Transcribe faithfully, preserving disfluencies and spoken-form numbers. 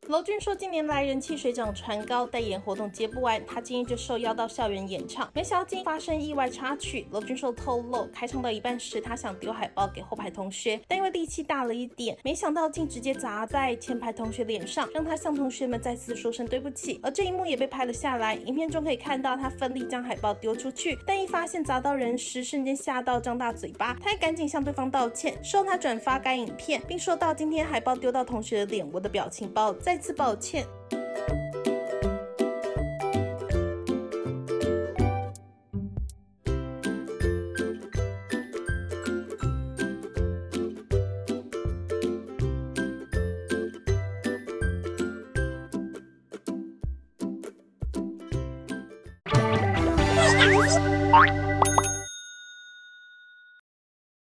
娄俊硕近年来人气水涨船高，代言活动接不完，他今日就受邀到校园演唱，没想到竟发生意外插曲。娄俊硕透露，开唱到一半时，他想丢海报给后排同学，但因为力气大了一点，没想到竟直接砸在前排同学脸上，让他向同学们再次说声对不起。而这一幕也被拍了下来，影片中可以看到他奋力将海报丢出去，但一发现砸到人时，瞬间吓到张大嘴巴，他也赶紧向对方道歉，事后他转发该影片，并说到今天海报丢到同学的脸，我的表情包，再次抱歉。 Hey,